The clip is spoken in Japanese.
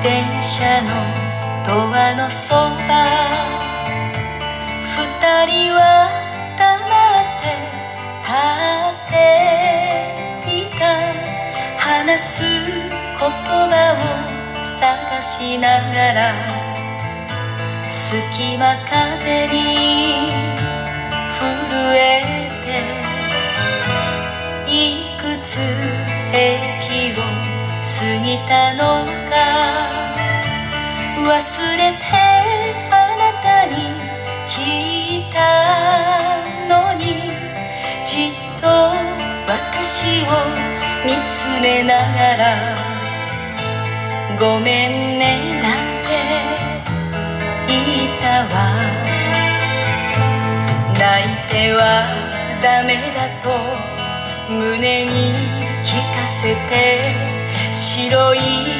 電車のドアのそば、二人は黙って立っていた。話す言葉を探しながら、隙間風に震えて、いくつ駅を過ぎたのか忘れて、あなたに聞いたのに、じっと私を見つめながら、ごめんねなんて言ったわ。泣いてはダメだと胸に聞かせて、白い